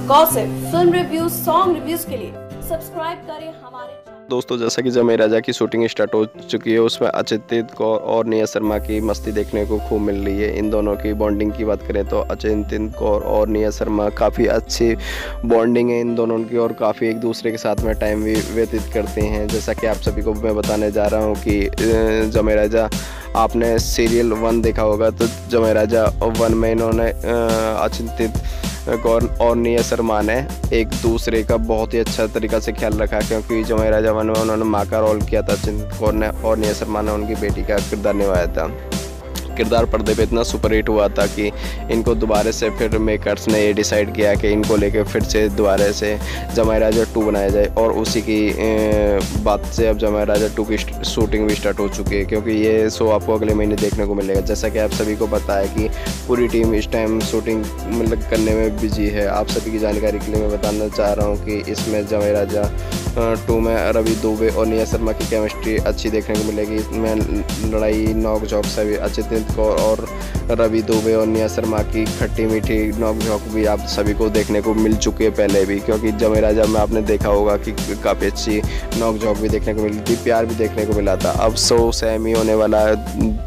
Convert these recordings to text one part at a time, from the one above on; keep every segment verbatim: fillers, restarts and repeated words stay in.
Gossip, film reviews, song reviews के लिए subscribe करें हमारे। दोस्तों, जैसा कि जमाई राजा की शूटिंग स्टार्ट हो चुकी है, उसमें अचिंत कौर और निया शर्मा की मस्ती देखने को खूब मिल रही है। इन दोनों की बॉन्डिंग की बात करें तो अचिंत कौर और निया शर्मा काफ़ी अच्छी बॉन्डिंग है इन दोनों की, और काफ़ी एक दूसरे के साथ में टाइम भी व्यतीत करते हैं। जैसा कि आप सभी को मैं बताने जा रहा हूँ कि जमाई राजा, आपने सीरियल वन देखा होगा, तो जमाई राजा वन में इन्होंने अचिंत कौर और निया शर्मा ने एक दूसरे का बहुत ही अच्छा तरीक़ा से ख्याल रखा, क्योंकि जमाई राजा वन में उन्होंने माँ का रोल किया था अचिंत कौर ने, और निया शर्मा ने उनकी बेटी का किरदार निभाया था। किरदार पर्दे पे इतना सुपर हिट हुआ था कि इनको दोबारा से फिर मेकर्स ने ये डिसाइड किया कि इनको लेके फिर से दोबारा से जमाई राजा टू बनाया जाए, और उसी की बात से अब जमाई राजा टू की शूटिंग भी स्टार्ट हो चुकी है, क्योंकि ये शो आपको अगले महीने देखने को मिलेगा। जैसा कि आप सभी को पता है कि पूरी टीम इस टाइम शूटिंग मतलब करने में बिजी है। आप सभी की जानकारी के लिए मैं बताना चाह रहा हूँ कि इसमें जमाई राजा टू में रवि दुबे और निया शर्मा की केमिस्ट्री अच्छी देखने को मिलेगी। इसमें लड़ाई, नोक झोंक सभी अचिंत कौर और रवि दुबे और निया शर्मा की खट्टी मीठी नोक झोंक भी आप सभी को देखने को मिल चुकी है पहले भी, क्योंकि जमाई राजा में आपने देखा होगा कि काफ़ी अच्छी नोक झोंक भी देखने को मिली थी, प्यार भी देखने को मिला था। अब शो सेम ही होने वाला है,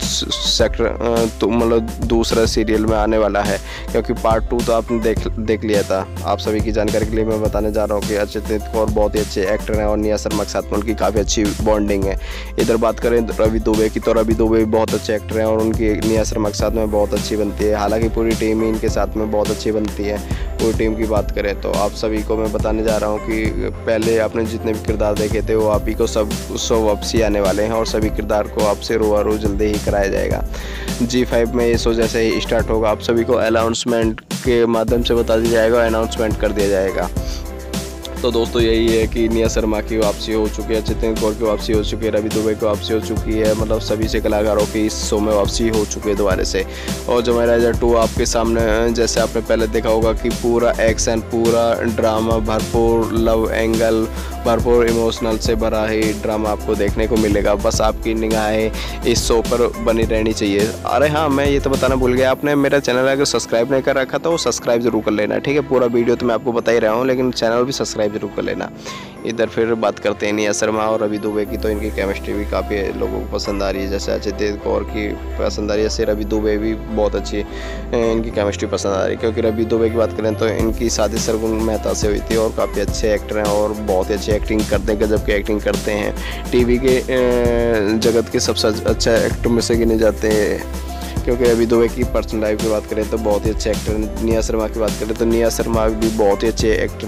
सेक्टर तो मतलब दूसरा सीरियल में आने वाला है, क्योंकि पार्ट टू तो आपने देख देख लिया था। आप सभी की जानकारी के लिए मैं बताने जा रहा हूँ कि अचिंत कौर बहुत ही अच्छे एक्टर हैं और निया शर्मा के साथ में उनकी काफ़ी अच्छी बॉन्डिंग है। इधर बात करें रवि दुबे की, तो रवि दुबे भी बहुत अच्छे एक्टर हैं और उनकी निया शर्मा के साथ में बहुत अच्छी बनती है। हालांकि पूरी टीम ही इनके साथ में बहुत अच्छी बनती है। पूरी टीम की बात करें तो आप सभी को मैं बताने जा रहा हूँ कि पहले आपने जितने भी किरदार देखे थे वो आप ही को सब सौ वापसी आने वाले हैं, और सभी किरदार को आपसे रोआ जल्दी ही कराया जाएगा। जी फाइव में ये शो जैसे ही स्टार्ट होगा, आप सभी को अनाउंसमेंट के माध्यम से बता दिया जाएगा, अनाउंसमेंट कर दिया जाएगा। तो दोस्तों, यही है कि निया शर्मा की वापसी हो चुकी है, अचिंत कौर की वापसी हो चुकी है, रवि दुबे की वापसी हो चुकी है, मतलब सभी से कलाकारों की इस शो में वापसी हो चुकी है दोबारा से। और जमाई राजा टू आपके सामने, जैसे आपने पहले देखा होगा कि पूरा एक्शन, पूरा ड्रामा, भरपूर लव एंगल, भरपूर इमोशनल से भरा ही ड्रामा आपको देखने को मिलेगा। बस आपकी निगाहें इस शो पर बनी रहनी चाहिए। अरे हाँ, मैं ये तो बताना भूल गया, आपने मेरा चैनल अगर सब्सक्राइब नहीं कर रखा तो वो सब्सक्राइब जरूर कर लेना, ठीक है। पूरा वीडियो तो मैं आपको बता ही रहा हूँ, लेकिन चैनल भी सब्सक्राइब जरूर कर लेना। इधर फिर बात करते हैं निया शर्मा और रवि दुबे की, तो इनकी केमिस्ट्री भी काफ़ी लोगों को पसंद आ रही है। जैसे अचिंत कौर की पसंद आ रही है, जैसे रवि दुबे भी बहुत अच्छी इनकी केमिस्ट्री पसंद आ रही है। क्योंकि रवि दुबे की बात करें तो इनकी शादी सरगुन मेहता से हुई थी, और काफ़ी अच्छे एक्टर हैं और बहुत ही अच्छी एक्टिंग करते हैं, गजब की एक्टिंग करते हैं। टीवी के जगत के सबसे अच्छे एक्टर में से गिने जाते हैं। क्योंकि रवि दुबे की पर्सनल लाइफ की बात करें तो बहुत ही अच्छे एक्टर। निया शर्मा की बात करें तो निया शर्मा भी बहुत ही अच्छे एक्टर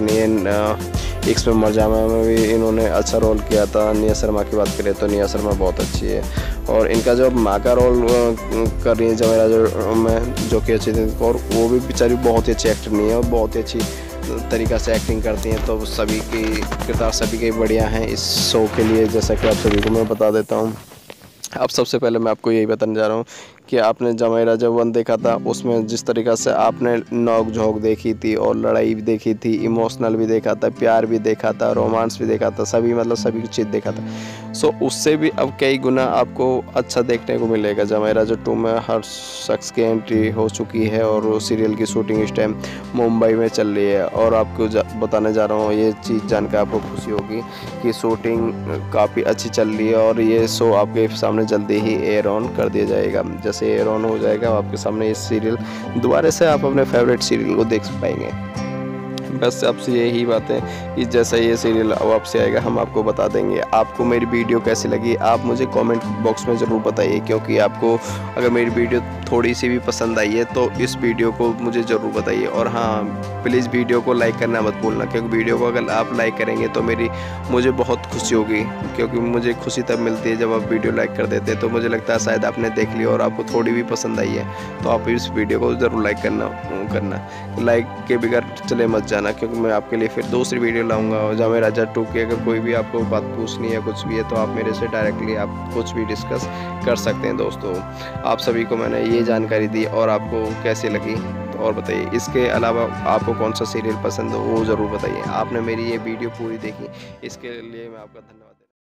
ने एक्स में मरजामा में भी इन्होंने अच्छा रोल किया था। निया शर्मा की बात करें तो निया शर्मा बहुत अच्छी है, और इनका जो माँ का रोल कर रही है जमाई राजा में, जो कि अचिंत कौर, वो भी बेचारी बहुत ही अच्छी एक्टर नहीं है और बहुत ही अच्छी तरीक़ा से एक्टिंग करती हैं। तो सभी की किरदार सभी के बढ़िया हैं इस शो के लिए, जैसा कि आप सभी को मैं बता देता हूँ। अब सबसे पहले मैं आपको यही बताने जा रहा हूँ कि आपने जमाई राजा वन देखा था, उसमें जिस तरीक़ा से आपने नोक झोंक देखी थी और लड़ाई भी देखी थी, इमोशनल भी देखा था, प्यार भी देखा था, रोमांस भी देखा था, सभी मतलब सभी चीज़ देखा था। सो उससे भी अब कई गुना आपको अच्छा देखने को मिलेगा। जमाई राजा टू में हर शख्स की एंट्री हो चुकी है, और वो सीरियल की शूटिंग इस टाइम मुंबई में चल रही है। और आपको बताने जा रहा हूँ, ये चीज़ जानकर आपको खुशी होगी कि शूटिंग काफ़ी अच्छी चल रही है, और ये शो आपके सामने जल्दी ही एयर ऑन कर दिया जाएगा। जैसे एयर ऑन हो जाएगा आपके सामने ये सीरियल, दोबारा से आप अपने फेवरेट सीरियल को देख पाएंगे। बस आपसे यही बात है कि जैसा ये सीरियल वापसी आएगा हम आपको बता देंगे। आपको मेरी वीडियो कैसी लगी आप मुझे कमेंट बॉक्स में ज़रूर बताइए, क्योंकि आपको अगर मेरी वीडियो थोड़ी सी भी पसंद आई है तो इस वीडियो को मुझे ज़रूर बताइए। और हाँ, प्लीज़ वीडियो को लाइक करना मत भूलना, क्योंकि वीडियो को अगर आप लाइक करेंगे तो मेरी मुझे बहुत खुशी होगी, क्योंकि मुझे खुशी तब मिलती है जब आप वीडियो लाइक कर देते हैं। तो मुझे लगता है शायद आपने देख लिया और आपको थोड़ी भी पसंद आई है, तो आप इस वीडियो को ज़रूर लाइक करना करना लाइक के बगैर चले मत जाना, क्योंकि मैं आपके लिए फिर दूसरी वीडियो लाऊंगा जमाई राजा टू की। अगर कोई भी आपको बात पूछनी है, कुछ भी है, तो आप मेरे से डायरेक्टली आप कुछ भी डिस्कस कर सकते हैं। दोस्तों, आप सभी को मैंने ये जानकारी दी, और आपको कैसी लगी तो और बताइए। इसके अलावा आपको कौन सा सीरियल पसंद हो वो ज़रूर बताइए। आपने मेरी ये वीडियो पूरी देखी, इसके लिए मैं आपका धन्यवाद।